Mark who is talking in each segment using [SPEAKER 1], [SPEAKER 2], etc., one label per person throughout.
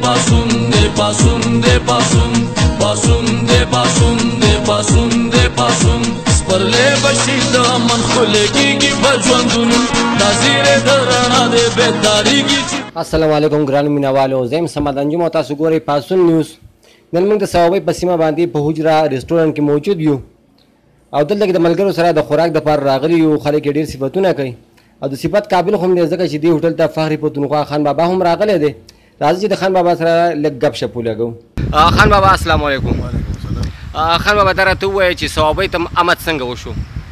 [SPEAKER 1] پاسون دے پاسون دے پاسون پاسون دے پاسون دے پاسون دے پاسون سپرلے بشي د من خلګيږي بجوندون نظیر درنا دے بیداریږي.
[SPEAKER 2] السلام علیکم ګران مینوالو، زم سمد انجم او تاسو ګورئ پاسون نیوز. نن موږ د صوابۍ په سیمه باندې په حجره ریسټورانټ کې موجود یو او دلته کې د ملګرو سره د خوراک دپاره راغلي یو. خلک یې ډېر صفتونه کوي او د صفت قابل خو هم دی ځکه چې دې هوټل ته فخري پښتونخوا خان بابا هم راغلی دی. راځئ چې د خان بابا سره لږ ګپ شپ ولګو. خان بابا السلام علیکم.
[SPEAKER 3] وعلیکم السلام.
[SPEAKER 2] خان بابا دا راته ووایه چې صوابۍ ته آمد څنګه وشو؟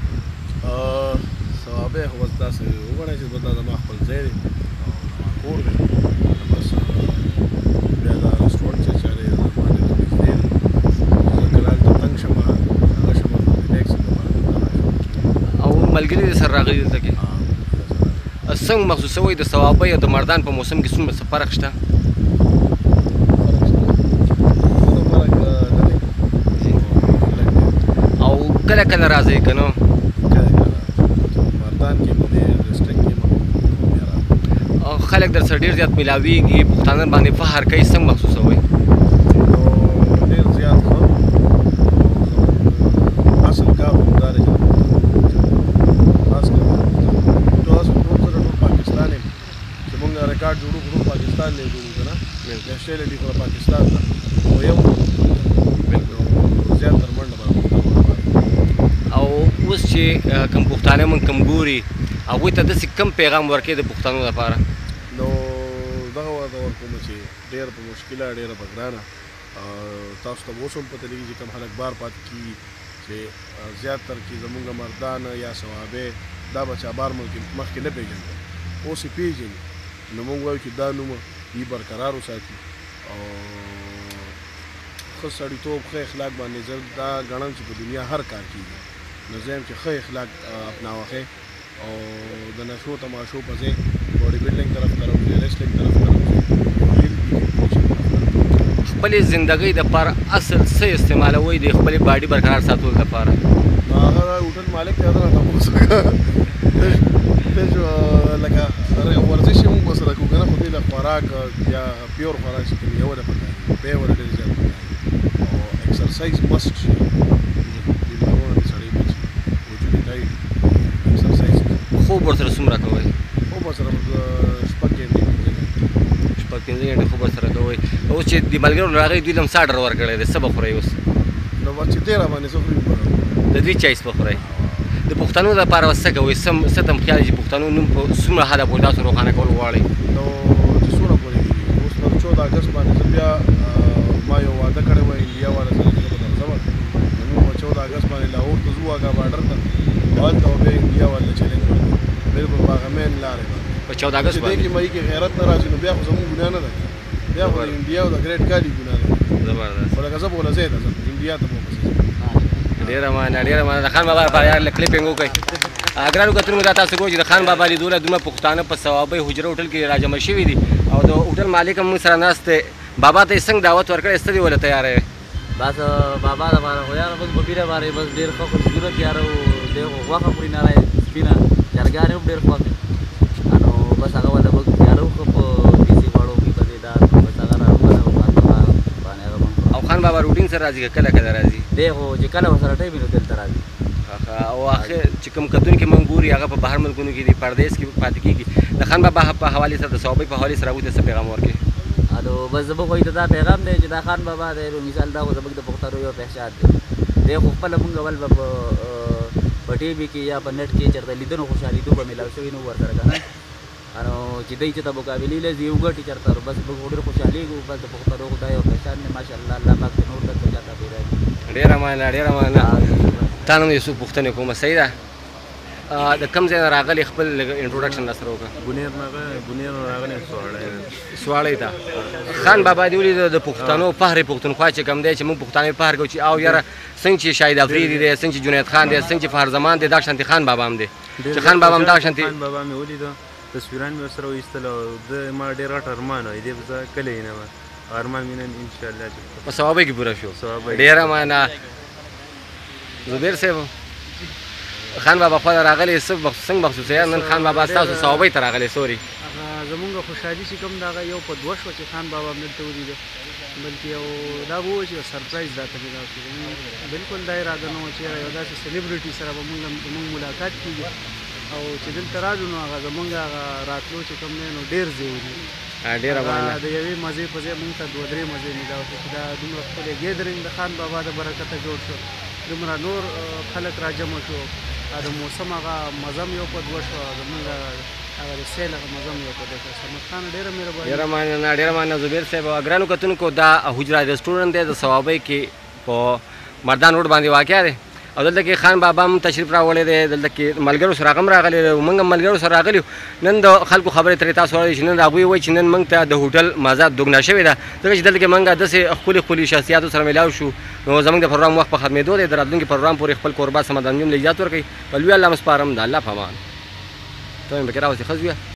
[SPEAKER 3] صوابۍ خو بس داسې وګڼئ چې دا زما خپل ځای دی او کور دی. بس بیا دا رسټورانټ چې چارې زما ډېر نږدې دی. زه کله هلته تنګ شم هغه شم ریلیکس
[SPEAKER 2] او ملګري دې سره راغلي دلته کې څنګه محسوسوئ د صوابۍ او د مردان په موسم کې څومره څه فرق شته؟ او کله کله راځئ که نه؟
[SPEAKER 3] مردان کې مو دی ډسټرکټ کې مو
[SPEAKER 2] خلک در سره ډېر زیات میلاویږي، پښتانه باندې فخر کوي، څنګه محسوسوئ؟
[SPEAKER 3] ډېر زیات ښه. اصل کار همدا دی چې خاص کر تاسو ټول سره ټول پاکستان یم چې مونږ ریکارډ جوړو کړو پاکستان نه جوړو که نه نیشنلټي خو پاکستان ده خو یو زیاتره منډه به
[SPEAKER 2] او اوس چې کوم پښتانه مونږ کوم ګوري هغوی ته داسې کوم پیغام ورکوي د پښتنو لپاره؟
[SPEAKER 3] نو دغه ورته ورکوم چې ډېره په مشکله ډېره په ګرانه تاسو ته اوس هم پته لګي چې کوم خلک بار پاتې کېږي چې زیاتر کې زمونږ مردان یا صوابۍ دا به چا بار مخکې نه پېژني، اوس یې پېژني. نو مونږ وایو چې دا نوم یې برقرار وساتي او ښه سړیتوب ښه اخلاق باندې زه دا ګڼم چې په دنیا هر کار کېږي. نو زه یم چې ښه اخلاق اپناوښئ او د نشو تماشو په ځای باډي بلډینګ طرف ته راوځئ، ریسلینګ طرف ته راوځئ.
[SPEAKER 2] خپلې زندګۍ دپاره اصل څه استعمالوئ د خپلې باډي برقرار ساتلو دپاره؟
[SPEAKER 3] نو هغه هوټل مالک ته راته تپوس وکړه لکه ورزش یې مونږ ورسره کوو که نه، خو دې له خوراک یا پیور خوراک چې کوي یوه ده پکار دی، ورته ډېر زیات پکار دی او ایکسرسایز مسټ شي.
[SPEAKER 2] خوب ورسره څومره کوئ؟
[SPEAKER 3] خوب ورسره شپږ غنټې
[SPEAKER 2] شپږ پنځه غنټې خوب ورسره کوئ. اوس چې د ملګرو راغلي دوی له هم څه اډر ورکړی دی، څه به خورئ اوس؟
[SPEAKER 3] نو بس چې تېره باندې څه خوري
[SPEAKER 2] د دوی چایس به خورئ. د پښتنو لپاره څه کوئ؟ څه ته خیال چې پښتنو نوم په څومره حده پورې تاسو روښانه کول غواړئ؟
[SPEAKER 3] نو چې څومره پورې اوس پر 14 اګست باندې زه بیا ما یو واده کړی و انډیا والا سره چې زه به درځم. نو 14 اګست باندې لاهور ته ځو هغه باډر ته هلته به بیا انډیا والا چیلنج ورکړو بالکل په هغه مین لارې باندې
[SPEAKER 2] په 14 اګست باندې
[SPEAKER 3] چې دې کې مۍ کې غیرت نه راشي نو بیا خو زموږ ګناه نه ده، بیا خو د انډیا او د ګریټ کالي ګناه ده.
[SPEAKER 2] زبردست.
[SPEAKER 3] خو لکه زه به ولځی ته ځم انډیا ته به وپسې ځم.
[SPEAKER 2] ډېره مننه ډېره مننه. د خان بابا لپاره یار لږ کلیپینګ وکړئ. ګرانو کتونکو دا تاسو ګورئ چې د خان بابا لیدونه دومره پښتانه په صوابۍ حجره هوټل کې راجمع شوي دي او د هوټل مالک هم موږ سره ناست دی. بابا ته یې څنګه دعوت ورکړی، څه دې ورله تیاره یې؟
[SPEAKER 4] بس بابا دپاره خو یاره بس په بیره باندې بس ډېر ښه خوشګوره تیاره و، دی خو غوښه خوري نری سپینه، چرګان هم ډېر خوښ نو بس هغه ورته بس تیاره وکړه په دیسي غوړو کې په دې دار بس هغه راوکړه او باندې هغه به
[SPEAKER 2] او خان بابا روټین سره راځي که کله کله راځي؟
[SPEAKER 4] دی خو چې کله ورسره ټایم وي نو دلته راځي.
[SPEAKER 2] او آخر چې کوم کتونکي موږ ګوري هغه په بهر ملکونو کې دي، پردیس کې پاتې کېږي، د خان بابا په حوالې سره د صوابۍ په حوالې سره هغوی ته څه پیغام ورکړي؟
[SPEAKER 4] نو بس زموږ خو دا پیغام دی چې دا خان بابا دی نو مثال دا خو زموږ د پښتنو یو پهچان دی. دی خو خپله مونږ اول به په ټي وي کې یا په نیټ کې چېرته لیدنو خوشحالېدو به میلاو شوي نو ورسره که نه نو چې دی چې ته مقابلې لځي وګټي چېرته نو بس موږ ډېر خوشحالېږو. بس د پښتنو خو دا یو پهچان دی ماشاءالله. الله پاک دې نور دلته چاته پیدا کړي.
[SPEAKER 2] ډېره مننه ډېره مننه. تا نه یو څو پوښتنې کومه صحیح ده؟ د کوم ځای نه راغلي خپل انټروډکشن را سره وکړه؟
[SPEAKER 3] بونیر راغلی
[SPEAKER 2] سواړی ته. خان بابا دې ولید د پښتنو فخر پښتونخوا چې کوم دی چې موږ پښتانه فخر کوو چې او یاره څنګه چې شاهد افریدي دی، څنګه چې جنید خان دی، څنګه چې فخر زمان دی، دا شانتي خان بابا هم دی چې خان بابا هم دا شانتي.
[SPEAKER 5] خان بابا مې ولیده، تصویران مې ورسره وایستل او د ما ډېر غټ ارمان وی دی به زه کله یې نه وه ارمان مې نن انشاءالله
[SPEAKER 2] په صوابۍ کې پوره شو. ډېره مننه زبیر صاحب. خان بابا خو راغلی څنګه مخصوص یې نن خان بابا ستاسو صوابۍ ته راغلی؟ سوري
[SPEAKER 6] زمونږ خوشحالي چې کوم د هغه یو په دوه شوه چې خان بابا هم دلته ولیده بلکې یو دا به ووایي چې یو سرپرایز راته ملاو شو بلکل دا اراده نه وه چې یو داسې سلیبریټي سره به زمونږ ملاقات کېږي او چې دلته راځو نو هغه زمونږ هغه راتلو چې کوم دی نو ډېر ضروري
[SPEAKER 2] ډېره مننه
[SPEAKER 6] د یوې مزې په ځای مونږ ته دوه درې مزې ملاو شو چې دا دومره ښکلی ګیدرینګ د خان بابا د برکته جوړ شو دومره نور خلک را جمع شو د موسم هغه مزم یو په دوه شوه زمونږ هغه د سیل هغه مزم یو په دوه شوه صمد خان ډېره مهرباني
[SPEAKER 2] ډېره مننه زبیر صاحب ګرانو کتونکو دا حجره رسټورنټ دی د صوابۍ کې په مردان روډ باندې واقع دی او دلته کې خان بابا هم تشریف راوړی دی دلته کې ملګرو سره هغه هم راغلی دی موږ هم ملګرو سره راغلي نن د خلکو خبرې ترې تاسو واورئ چې نن هغوی وایي چې نن موږ ته د هوټل مزه دوګنا شوې ده ځکه چې دلته کې موږ داسې ښکلي شخصیاتو سره میلاو شو نو زموږ د پروګرام وخت په ختمېدو دی د راتلونکي پروګرام پورې خپل کوربه سمد انجم له اجازت ورکوي په لوی الله مسپارم د الله په امان ته مې پکې راوستې ښه زویه